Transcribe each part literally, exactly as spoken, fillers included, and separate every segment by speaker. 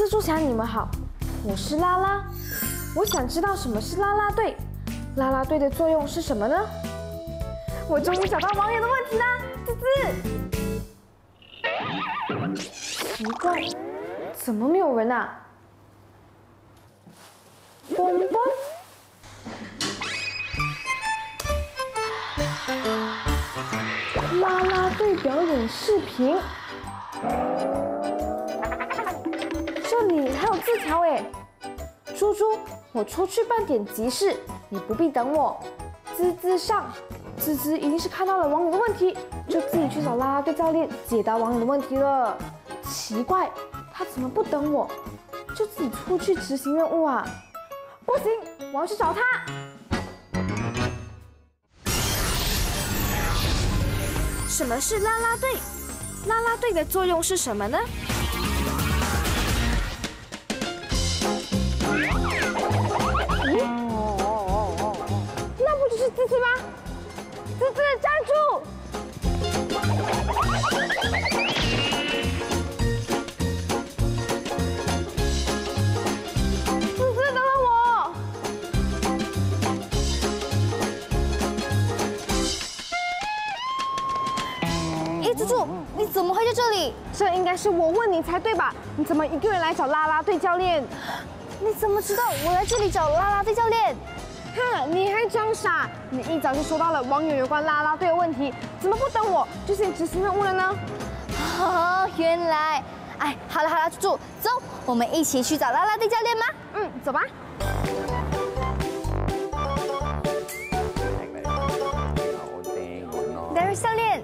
Speaker 1: 蛛侠，你们好，我是拉拉。我想知道什么是啦啦队，啦啦队的作用是什么呢？我终于找到网友的问题啦，滋滋。奇怪，怎么没有人啊？嘣嘣。啦啦队表演视频。 这里还有字条哎，猪猪，我出去办点急事，你不必等我。滋滋上，滋滋一定是看到了网友的问题，就自己去找啦啦队教练解答网友的问题了。奇怪，他怎么不等我，就自己出去执行任务啊？不行，我要去找他。什么是啦啦队？啦啦队的作用是什么呢？ 是滋滋吗？滋滋，站住！滋滋，等等我！
Speaker 2: 哎，猪猪，你怎么会在这里？
Speaker 1: 这应该是我问你才对吧？你怎么一个人来找啦啦队教练？
Speaker 2: 你怎么知道我来这里找啦啦队教练？
Speaker 1: 哼，你还装傻！你一早就收到了网友有关啦啦队的问题，怎么不等我就先执行任务了呢？
Speaker 2: 哦，原来，哎，好了好了，猪猪，走，我们一起去找啦啦队教练吗？
Speaker 1: 嗯，走吧。
Speaker 2: 戴尔教练。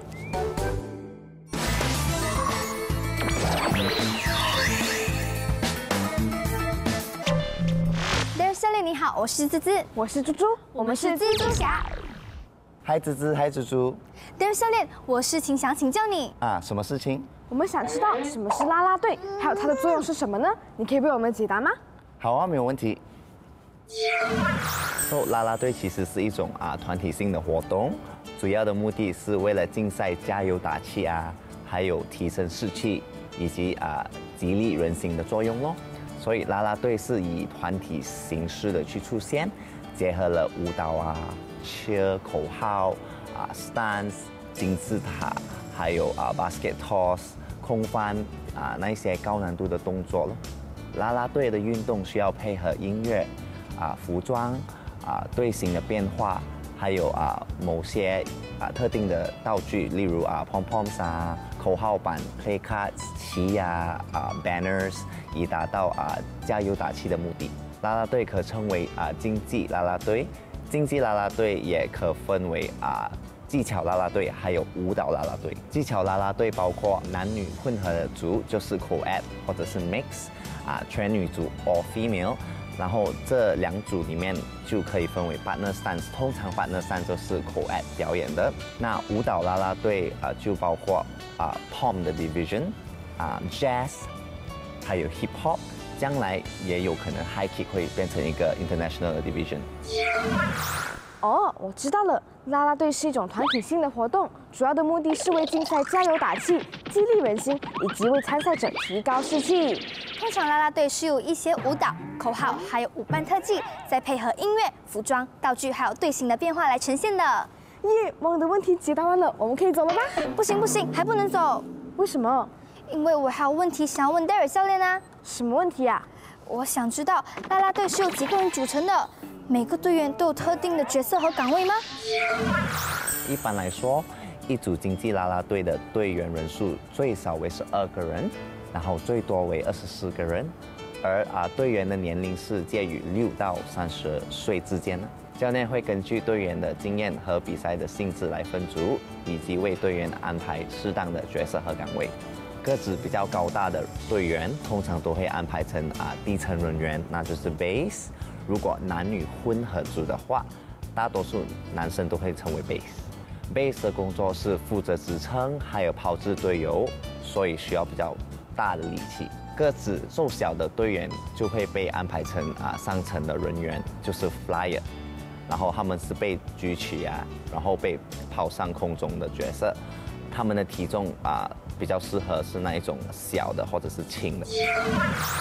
Speaker 2: 教练你好，我是滋滋，
Speaker 1: 我是猪猪，我们是
Speaker 2: 蜘蛛侠。
Speaker 3: 嗨，滋滋，嗨，猪猪。
Speaker 2: 戴尔教练，我事情想请教你
Speaker 3: 啊，什么事情？
Speaker 1: 我们想知道什么是啦啦队，还有它的作用是什么呢？你可以为我们解答吗？
Speaker 3: 好啊，没有问题。So, 啦啦队其实是一种啊团体性的活动，主要的目的是为了竞赛加油打气啊，还有提升士气以及啊激励人心的作用咯。 所以啦啦队是以团体形式的去出现，结合了舞蹈啊、cheer 口号啊、stance 金字塔，还有啊 basket toss 空翻啊那一些高难度的动作咯。啦啦队的运动需要配合音乐啊、服装啊、队形的变化，还有啊某些啊特定的道具，例如啊 pom poms 啊、口号板、play cards、旗呀啊 banners。 以达到啊加油打气的目的，啦啦队可称为啊竞技啦啦队，竞技啦啦队也可分为啊技巧啦啦队，还有舞蹈啦啦队。技巧啦啦队包括男女混合的组，就是 co-ed 或者是 mix， 啊全女组 or female， 然后这两组里面就可以分为 partner stance， 通常 partner stance 就是 co-ed 表演的。那舞蹈啦啦队啊就包括啊 pom 的 division， 啊 jazz。 还有 hip hop， 将来也有可能 high kick 会变成一个 international 的 division。
Speaker 1: 哦，我知道了，啦啦队是一种团体性的活动，主要的目的是为竞赛加油打气、激励人心，以及为参赛者提高士气。
Speaker 2: 通常啦啦队是有一些舞蹈、口号，还有舞伴特技，再配合音乐、服装、道具，还有队形的变化来呈现的。
Speaker 1: 耶，网友的问题解答完了，我们可以走了吧？
Speaker 2: 不行不行，还不能走。
Speaker 1: 为什么？
Speaker 2: 因为我还有问题想要问戴尔教练啊！
Speaker 1: 什么问题啊？
Speaker 2: 我想知道啦啦队是由几个人组成的？每个队员都有特定的角色和岗位吗？
Speaker 3: 一般来说，一组竞技啦啦队的队员人数最少为十二个人，然后最多为二十四个人，而啊队员的年龄是介于六到三十岁之间的。教练会根据队员的经验和比赛的性质来分组，以及为队员安排适当的角色和岗位。 个子比较高大的队员，通常都会安排成啊低层人员，那就是 base。如果男女混合组的话，大多数男生都会称为 base。base 的工作是负责支撑，还有炮制队友，所以需要比较大的力气。个子瘦小的队员就会被安排成啊上层的人员，就是 flyer。然后他们是被举起啊，然后被抛上空中的角色。他们的体重啊。 比较适合是那一种小的或者是轻的。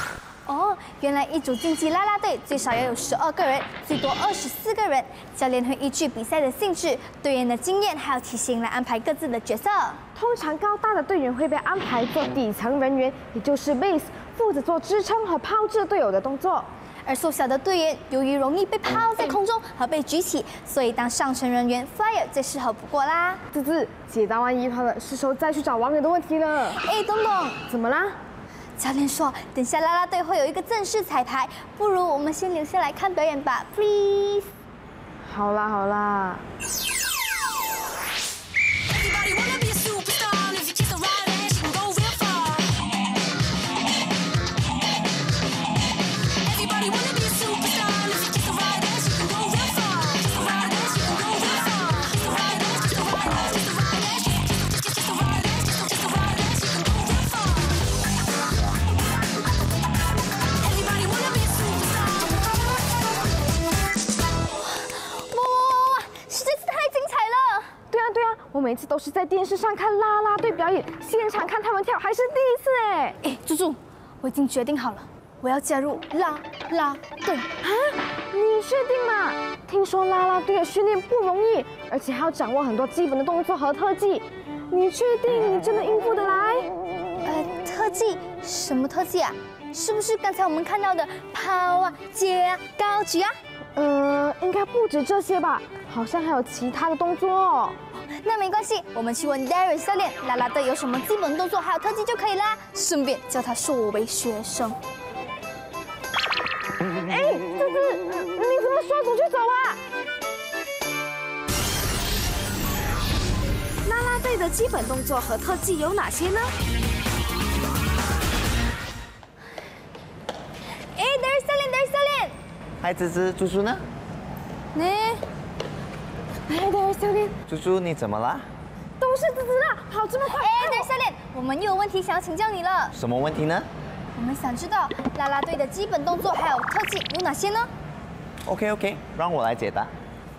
Speaker 2: 哦，原来一组竞技啦啦队最少要有十二个人，最多二十四个人。教练会依据比赛的性质、队员的经验还有体型来安排各自的角色。
Speaker 1: 通常高大的队员会被安排做底层人员，也就是 base， 负责做支撑和抛掷队友的动作。
Speaker 2: 而缩小的队员由于容易被抛在空中和被举起，所以当上层人员 flyer 最适合不过啦。
Speaker 1: 滋滋，解答完疑团了，是时候再去找网友的问题了。
Speaker 2: 哎，东东，
Speaker 1: 怎么啦？
Speaker 2: 教练说，等下啦啦队会有一个正式彩排，不如我们先留下来看表演吧 ，please。
Speaker 1: 好啦好啦。我每次都是在电视上看啦啦队表演，现场看他们跳还是第一次哎！
Speaker 2: 哎，猪猪，我已经决定好了，我要加入啦啦队
Speaker 1: 啊！你确定吗？听说啦啦队的训练不容易，而且还要掌握很多基本的动作和特技。你确定你真的应付得来？
Speaker 2: 呃，特技？什么特技啊？是不是刚才我们看到的抛啊、接啊、高举啊？
Speaker 1: 呃，应该不止这些吧，好像还有其他的动作哦。
Speaker 2: 那没关系，我们去问 Darren 教练，啦啦队有什么基本动作还有特技就可以啦，顺便叫他收我为学生。
Speaker 1: 哎，滋滋，你怎么说走就走啊？啦啦队的基本动作和特技有哪些呢？
Speaker 2: 哎 ，Darren 教练 ，Darren 教练，
Speaker 3: 嗨，滋滋，猪猪呢？
Speaker 2: 你。
Speaker 1: 哎，Darren教练，
Speaker 3: 猪猪你怎么啦？
Speaker 1: 都是滋滋啦，跑这么快！
Speaker 2: 哎，Darren教练，我们又有问题想要请教你了。
Speaker 3: 什么问题呢？
Speaker 2: 我们想知道啦啦队的基本动作还有特技有哪些呢
Speaker 3: ？OK OK， 让我来解答。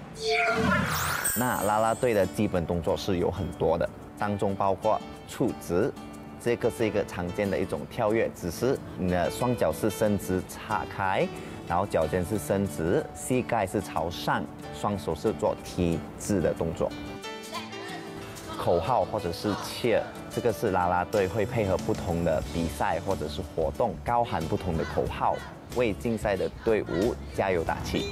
Speaker 3: 那啦啦队的基本动作是有很多的，当中包括触直，这个是一个常见的一种跳跃姿势，你的双脚是伸直岔开。然后脚尖是伸直，膝盖是朝上，双手是做 T 字的动作。口号或者是 cheer， 这个是啦啦队会配合不同的比赛或者是活动，高喊不同的口号，为竞赛的队伍加油打气。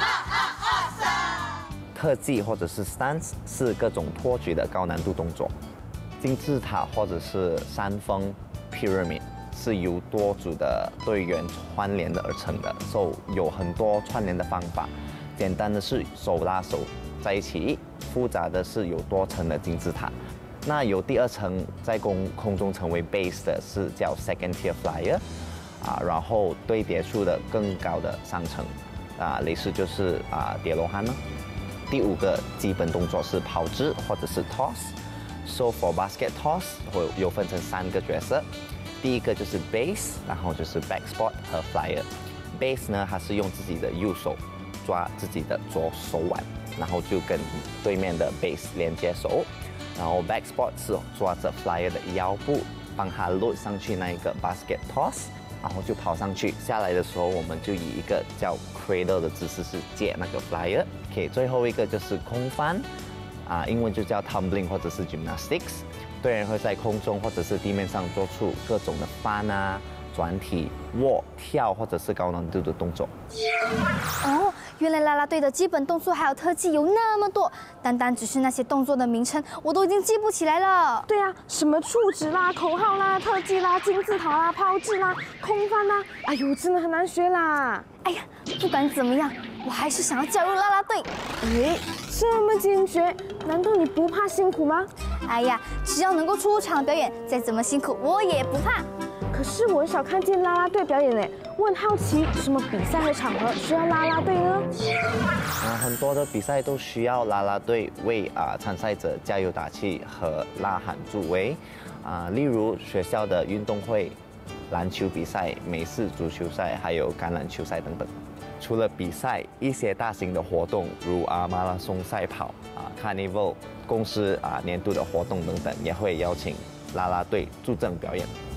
Speaker 3: 特技或者是 stance 是各种托举的高难度动作，金字塔或者是山峰 pyramid。是由多组的队员串联的而成的，所以有很多串联的方法。简单的是手拉手在一起，复杂的是有多层的金字塔。那有第二层在空空中成为 base 的是叫 second tier flyer， 啊，然后堆叠出的更高的上层，啊，类似就是啊叠罗汉呢。第五个基本动作是抛掷或者是 toss。So for basket toss 会有分成三个角色。第一个就是 base， 然后就是 back spot 和 flyer。base 呢，它是用自己的右手抓自己的左手腕，然后就跟对面的 base 连接手。然后 back spot 是抓着 flyer 的腰部，帮他 load 上去那一个 basket toss， 然后就跑上去。下来的时候，我们就以一个叫 cradle 的姿势是接那个 flyer。OK， 最后一个就是空翻，啊，英文就叫 tumbling 或者是 gymnastics。队员会在空中或者是地面上做出各种的翻啊、转体、握、跳或者是高难度的动作。
Speaker 2: 哦，原来啦啦队的基本动作还有特技有那么多，单单只是那些动作的名称，我都已经记不起来了。
Speaker 1: 对啊，什么触指啦、口号啦、特技啦、金字塔啦、抛掷啦、空翻啦，哎呦，真的很难学啦。
Speaker 2: 哎呀，不管怎么样，我还是想要加入啦啦队。
Speaker 1: 哎，这么坚决，难道你不怕辛苦吗？
Speaker 2: 哎呀，只要能够出场表演，再怎么辛苦我也不怕。
Speaker 1: 可是我很少看见啦啦队表演诶，我很好奇，什么比赛和场合需要啦啦队呢？
Speaker 3: 啊，很多的比赛都需要啦啦队为啊参赛者加油打气和呐喊助威。啊，例如学校的运动会、篮球比赛、美式足球赛，还有橄榄球赛等等。除了比赛，一些大型的活动，如啊马拉松赛跑、啊 Carnival、公司啊年度的活动等等，也会邀请啦啦队助阵表演。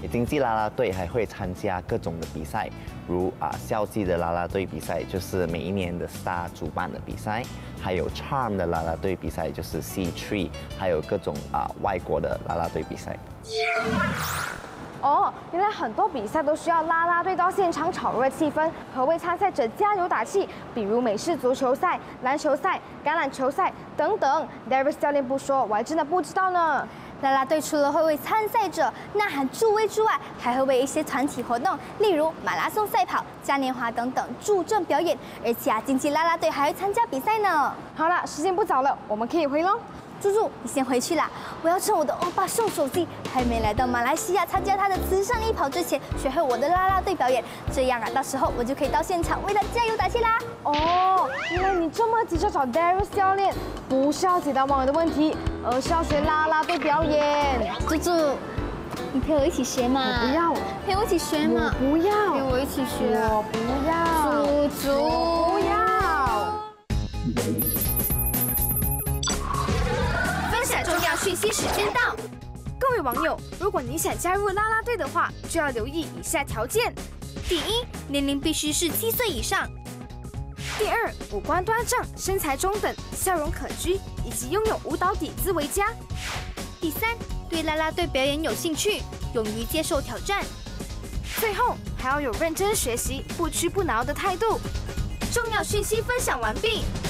Speaker 3: 经济啦啦队还会参加各种的比赛，如啊校际的啦啦队比赛，就是每一年的 Star 主办的比赛，还有 Charm 的啦啦队比赛，就是 C 三，还有各种啊外国的啦啦队比赛。
Speaker 1: 哦，原来很多比赛都需要啦啦队到现场炒热气氛，和为参赛者加油打气，比如美式足球赛、篮球赛、橄榄球赛等等。Darius 教练不说，我还真的不知道呢。
Speaker 2: 啦啦队除了会为参赛者呐喊助威之外，还会为一些团体活动，例如马拉松赛跑、嘉年华等等助阵表演。而且啊，竞技啦啦队还会参加比赛呢。
Speaker 1: 好了，时间不早了，我们可以回喽。
Speaker 2: 猪猪，你先回去啦，我要趁我的欧巴送手机还没来到马来西亚参加他的慈善义跑之前，学会我的啦啦队表演。这样啊，到时候我就可以到现场为他加油打气啦。
Speaker 1: 哦，原来你这么急着找 Darius 教练，不是要解答网友的问题，而是要学啦啦队表演。
Speaker 2: 猪猪，你陪我一起学嘛？
Speaker 1: 我不要，
Speaker 2: 陪我一起学嘛？
Speaker 1: 我不要，
Speaker 2: 陪我一起学啊！
Speaker 1: 我不要，
Speaker 2: 猪猪，
Speaker 1: 我不要。
Speaker 4: 重要讯息时间到，各位网友，如果你想加入啦啦队的话，就要留意以下条件：第一，年龄必须是七岁以上；第二，五官端正、身材中等、笑容可掬，以及拥有舞蹈底子为佳；第三，对啦啦队表演有兴趣，勇于接受挑战；最后，还要有认真学习、不屈不挠的态度。重要讯息分享完毕。